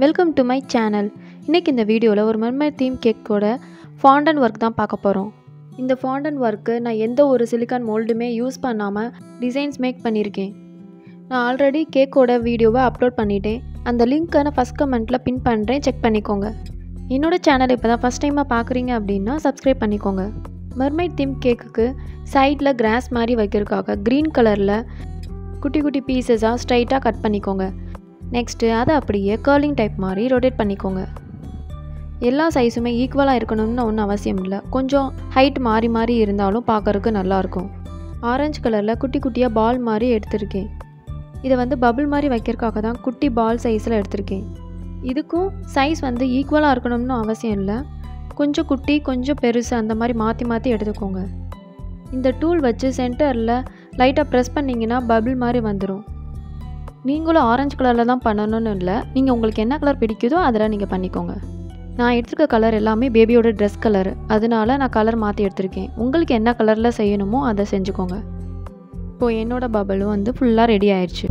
Welcome to my channel. இன்றைக்கி இந்த வீடியோவில் ஒரு மர்மைட் தீம் கேக்கோட ஃபாண்டன்ட் ஒர்க் தான் பார்க்க போகிறோம். இந்த ஃபாண்டன்ட் ஒர்க்கு நான் எந்த ஒரு சிலிக்கான் மோல்டுமே யூஸ் பண்ணாமல் டிசைன்ஸ் மேக் பண்ணியிருக்கேன். நான் ஆல்ரெடி கேக்கோட வீடியோவை அப்லோட் பண்ணிட்டேன். அந்த லிங்க்கை நான் ஃபஸ்ட் கமெண்ட்டில் பின் பண்ணுறேன், செக் பண்ணிக்கோங்க. என்னோடய சேனல் இப்போ தான் ஃபஸ்ட் டைமாக பார்க்குறீங்க அப்படின்னா சப்ஸ்கிரைப் பண்ணிக்கோங்க. மர்மைட் தீம் கேக்குக்கு சைடில் கிராஸ் மாதிரி வைக்கிறதுக்காக க்ரீன் கலரில் குட்டி குட்டி பீசஸாக ஸ்ட்ரைட்டாக கட் பண்ணிக்கோங்க. நெக்ஸ்ட்டு அதை அப்படியே கர்லிங் டைப் மாதிரி ரொட்டேட் பண்ணிக்கோங்க. எல்லா சைஸுமே ஈக்குவலாக இருக்கணும்னு ஒன்றும் அவசியம் இல்லை. கொஞ்சம் ஹைட் மாறி மாறி இருந்தாலும் பார்க்குறதுக்கு நல்லாயிருக்கும். ஆரஞ்சு கலரில் குட்டி குட்டியாக பால் மாதிரி எடுத்திருக்கேன். இதை பபிள் மாதிரி வைக்கிறதுக்காக தான் குட்டி பால் சைஸில் எடுத்திருக்கேன். இதுக்கும் சைஸ் ஈக்குவலாக இருக்கணும்னு அவசியம் இல்லை. கொஞ்சம் குட்டி கொஞ்சம் பெருசு அந்த மாதிரி மாற்றி மாற்றி எடுத்துக்கோங்க. இந்த டூல் வச்சு சென்டரில் லைட்டாக ப்ரெஸ் பண்ணிங்கன்னா பபிள் மாதிரி வந்துடும். நீங்களும் ஆரஞ்சு கலரில் தான் பண்ணணும்னு இல்லை, நீங்கள் உங்களுக்கு என்ன கலர் பிடிக்குதோ அதில் நீங்கள் பண்ணிக்கோங்க. நான் எடுத்துருக்க கலர் எல்லாமே பேபியோட ட்ரெஸ் கலர், அதனால நான் கலர் மாற்றி எடுத்திருக்கேன். உங்களுக்கு என்ன கலரில் செய்யணுமோ அதை செஞ்சுக்கோங்க. இப்போது என்னோட பபிளும் ஃபுல்லாக ரெடி ஆயிடுச்சு.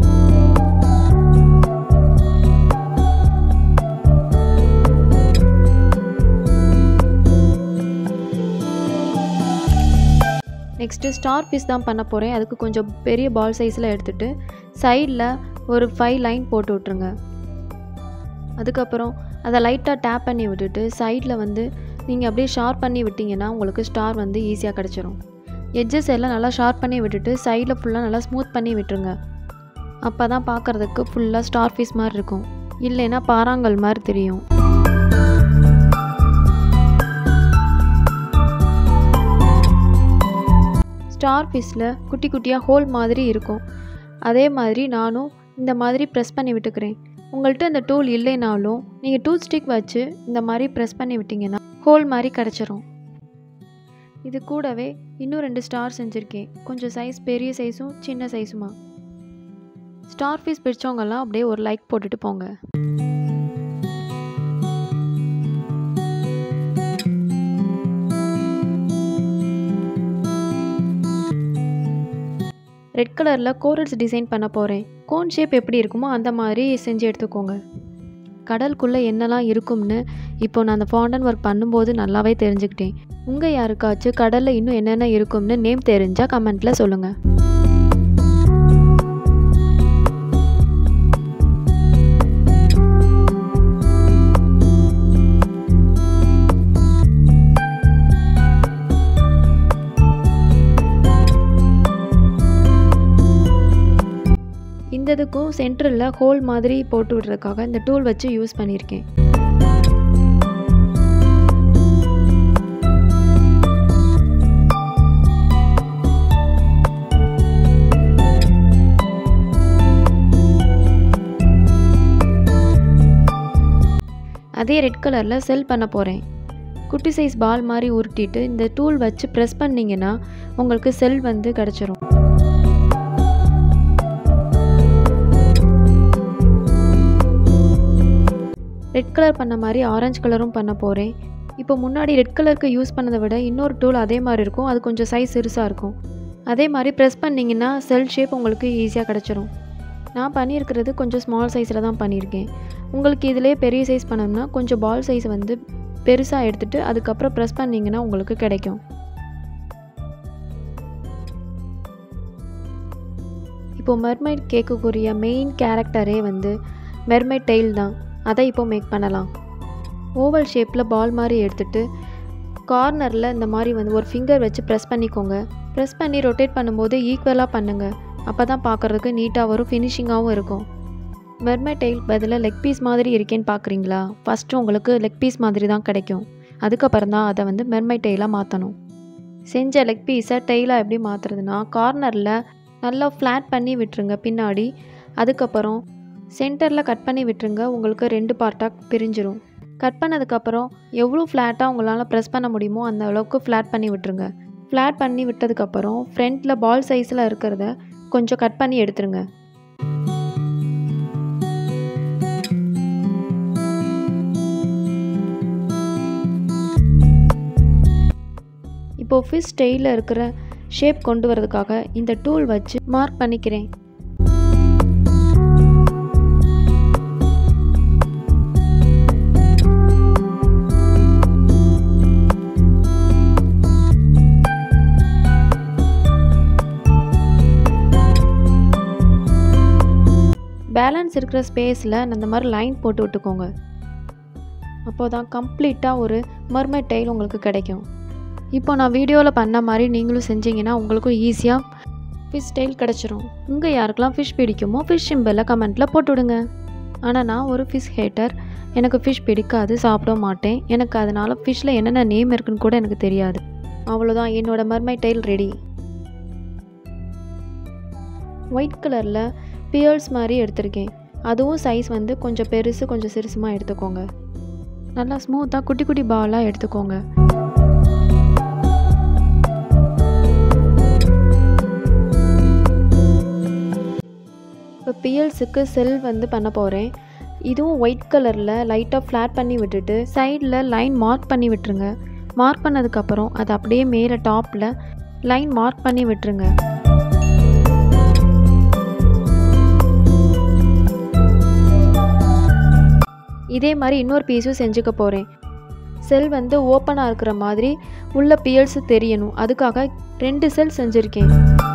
நெக்ஸ்ட்டு ஸ்டார் பீஸ் தான் பண்ண போகிறேன். அதுக்கு கொஞ்சம் பெரிய பால் சைஸில் எடுத்துகிட்டு சைடில் ஒரு 5 லைன் போட்டு விட்ருங்க. அதுக்கப்புறம் அதை லைட்டாக டேப் பண்ணி விட்டுட்டு சைடில் நீங்கள் அப்படியே ஷார்ப் பண்ணி விட்டிங்கன்னா உங்களுக்கு ஸ்டார் ஈஸியாக கிடச்சிரும். எட்ஜஸ் எல்லாம் நல்லா ஷார்ப் பண்ணி விட்டுட்டு சைடில் ஃபுல்லாக நல்லா ஸ்மூத் பண்ணி விட்டுருங்க. அப்போ தான் பார்க்குறதுக்கு ஃபுல்லாக ஸ்டார் பீஸ் மாதிரி இருக்கும், இல்லைன்னா பாறாங்கல் மாதிரி தெரியும். ஸ்டார் பீஸில் குட்டி குட்டியாக ஹோல் மாதிரி இருக்கும். அதே மாதிரி நானும் இந்த மாதிரி ப்ரெஸ் பண்ணி விட்டுக்கிறேன். உங்கள்கிட்ட இந்த டூல் இல்லைனாலும் நீங்கள் டூத் ஸ்டிக் வச்சு இந்த மாதிரி ப்ரெஸ் பண்ணி விட்டிங்கன்னா ஹோல் மாதிரி கிடச்சிரும். இது கூடவே இன்னும் 2 ஸ்டார் செஞ்சுருக்கேன். கொஞ்சம் சைஸ் பெரிய சைஸும் சின்ன சைஸுமா. ஸ்டார் பீஸ் பிடிச்சவங்கெல்லாம் அப்படியே ஒரு லைக் போட்டுட்டு போங்க. ரெட் கலரில் கோரல்ஸ் டிசைன் பண்ண போகிறேன். கோன் ஷேப் எப்படி இருக்குமோ அந்த மாதிரி செஞ்சு எடுத்துக்கோங்க. கடலுக்குள்ளே என்னெல்லாம் இருக்கும்னு இப்போ நான் அந்த ஃபாண்டன்ட் ஒர்க் பண்ணும்போது நல்லாவே தெரிஞ்சுக்கிட்டேன். உங்கள் யாருக்காச்சும் கடலில் இன்னும் என்னென்ன இருக்கும்னு நேம் தெரிஞ்சால் கமெண்ட்டில் சொல்லுங்கள். இதுக்கும் சென்டரில் ஹோல் மாதிரி போட்டு விடுறதுக்காக இந்த டூல் வச்சு யூஸ் பண்ணியிருக்கேன். அதே ரெட் கலரில் செல் பண்ண போகிறேன். குட்டி சைஸ் பால் மாதிரி உருட்டிட்டு இந்த டூல் வச்சு ப்ரெஸ் பண்ணிங்கன்னா உங்களுக்கு செல் கிடச்சிரும். ரெட் கலர் பண்ண மாதிரி ஆரஞ்சு கலரும் பண்ண போகிறேன். இப்போ முன்னாடி ரெட் கலருக்கு யூஸ் பண்ணதை விட இன்னொரு டூல் அதே மாதிரி இருக்கும். அது கொஞ்சம் சைஸ் சிறுசாக இருக்கும். அதே மாதிரி ப்ரெஸ் பண்ணிங்கன்னா செல் ஷேப் உங்களுக்கு ஈஸியாக கிடச்சிரும். நான் பண்ணியிருக்கிறது கொஞ்சம் ஸ்மால் சைஸில் தான் பண்ணியிருக்கேன். உங்களுக்கு இதிலே பெரிய சைஸ் பண்ணணும்னா கொஞ்சம் பால் சைஸ் பெருசாக எடுத்துகிட்டு அதுக்கப்புறம் ப்ரெஸ் பண்ணிங்கன்னா உங்களுக்கு கிடைக்கும். இப்போது மெர்மைட் கேக்குக்குரிய மெயின் கேரக்டரே மெர்மைட் டெயில் தான். அதை இப்போ மேக் பண்ணலாம். ஓவல் ஷேப்பில் பால் மாதிரி எடுத்துகிட்டு கார்னரில் இந்த மாதிரி ஒரு ஃபிங்கர் வச்சு ப்ரெஸ் பண்ணிக்கோங்க. ப்ரெஸ் பண்ணி ரொட்டேட் பண்ணும்போது ஈக்குவலாக பண்ணுங்கள். அப்போ தான் பார்க்குறதுக்கு நீட்டாக வரும், ஃபினிஷிங்காகவும் இருக்கும். மெர்மைட் டெயில் பதிலாக லெக் பீஸ் மாதிரி இருக்கேன்னு பார்க்குறீங்களா? ஃபஸ்ட்டு உங்களுக்கு லெக் பீஸ் மாதிரி தான் கிடைக்கும். அதுக்கப்புறம் தான் அதை மெர்மைட் டெயிலாக மாற்றணும். செஞ்ச லெக் பீஸை டெயிலாக எப்படி மாற்றுறதுனா கார்னரில் நல்லா ஃப்ளாட் பண்ணி விட்டுருங்க பின்னாடி. அதுக்கப்புறம் சென்டரில் கட் பண்ணி விட்டுருங்க. உங்களுக்கு 2 பார்ட்டாக பிரிஞ்சிடும். கட் பண்ணதுக்கப்புறம் எவ்வளோ ஃப்ளாட்டாக உங்களால் ப்ரெஸ் பண்ண முடியுமோ அந்த அளவுக்கு ஃப்ளாட் பண்ணி விட்டுருங்க. ஃப்ளாட் பண்ணி விட்டதுக்கப்புறம் ஃப்ரண்ட்டில் பால் சைஸில் இருக்கிறத கொஞ்சம் கட் பண்ணி எடுத்துருங்க. இப்போது ஃபிஷ் டெயிலில் இருக்கிற ஷேப் கொண்டு வரதுக்காக இந்த டூல் வச்சு மார்க் பண்ணிக்கிறேன். பேலன்ஸ் இருக்கிற ஸ்பேஸில் அந்த மாதிரி லைன் போட்டு விட்டுக்கோங்க. அப்போ தான் கம்ப்ளீட்டாக ஒரு மர்மைட் டெயில் உங்களுக்கு கிடைக்கும். இப்போ நான் வீடியோவில் பண்ண மாதிரி நீங்களும் செஞ்சீங்கன்னா உங்களுக்கும் ஈஸியாக ஃபிஷ் டெயில் கிடச்சிரும். உங்கள் யாருக்கெல்லாம் ஃபிஷ் பிடிக்குமோ ஃபிஷ் சிம்பிளில் கமெண்ட்டில் போட்டுவிடுங்க. ஆனால் நான் ஒரு ஃபிஷ் ஹேட்டர். எனக்கு ஃபிஷ் பிடிக்காது, சாப்பிட மாட்டேன். எனக்கு அதனால் ஃபிஷ்ஷில் என்னென்ன நேம் இருக்குன்னு கூட எனக்கு தெரியாது. அவ்வளோதான், என்னோடய மர்மைட் டெயில் ரெடி. ஒயிட் கலரில் பியர்ஸ் மாதிரி எடுத்திருக்கேன். அதுவும் சைஸ் வந்து கொஞ்சம் பெருசு கொஞ்சம் சிறுசுமாக எடுத்துக்கோங்க. நல்லா ஸ்மூத்தாக குட்டி குட்டி பாலாக எடுத்துக்கோங்க. இப்போ பியர்ஸுக்கு செல் வந்து பண்ண போகிறேன். இதுவும் ஒயிட் கலரில் லைட்டாக ஃப்ளாட் பண்ணி விட்டுட்டு சைடில் லைன் மார்க் பண்ணி விட்டுருங்க. மார்க் பண்ணதுக்கப்புறம் அதை அப்படியே மேலே டாப்பில் லைன் மார்க் பண்ணி விட்டுருங்க. இதே மாதிரி இன்னொரு பீஸும் செஞ்சுக்க போகிறேன். செல் வந்து ஓப்பனாக இருக்கிற மாதிரி உள்ள பியர்ஸ் தெரியணும். அதுக்காக 2 செல் செஞ்சுருக்கேன்.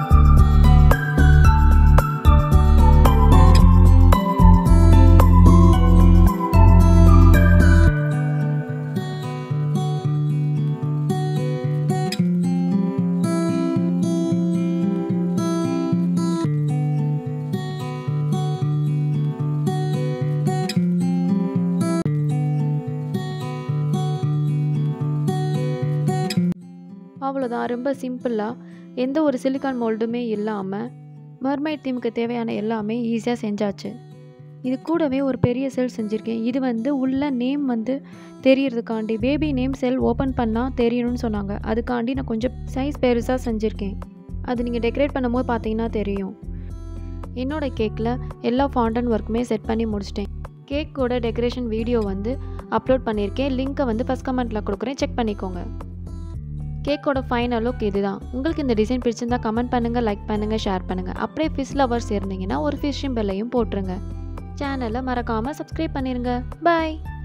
அவ்வளோதான், ரொம்ப சிம்பிளாக எந்த ஒரு சிலிக்கான் மோல்டுமே இல்லாமல் மர்மைட் தீமுக்கு தேவையான எல்லாமே ஈஸியாக செஞ்சாச்சு. இது கூடவே ஒரு பெரிய செல் செஞ்சுருக்கேன். இது வந்து உள்ள நேம் வந்து தெரியறதுக்காண்டி, பேபி நேம் செல் ஓப்பன் பண்ணால் தெரியணும்னு சொன்னாங்க. அதுக்காண்டி நான் கொஞ்சம் சைஸ் பெருசாக செஞ்சுருக்கேன். அது நீங்கள் டெக்கரேட் பண்ணும்போது பார்த்தீங்கன்னா தெரியும். என்னோடய கேக்கில் எல்லா ஃபாண்டன் ஒர்க்குமே செட் பண்ணி முடிச்சிட்டேன். கேக்கோட டெக்கரேஷன் வீடியோ வந்து அப்லோட் பண்ணியிருக்கேன். லிங்க்கை வந்து ஃபஸ்ட் கமெண்ட்டில் கொடுக்குறேன், செக் பண்ணிக்கோங்க. கேக்கோட ஃபைனல் லுக் இதுதான். உங்களுக்கு இந்த டிசைன் பிடிச்சிருந்தா கமெண்ட் பண்ணுங்கள், லைக் பண்ணுங்கள், ஷேர் பண்ணுங்கள். அப்படியே ஃபிஷ் லவர்ஸ் இருந்தீங்கன்னா ஒரு ஃபிஷ் சிம்பிளையும் போட்டுருங்க. சேனலை மறக்காமல் சப்ஸ்கிரைப் பண்ணிடுங்க. பாய்.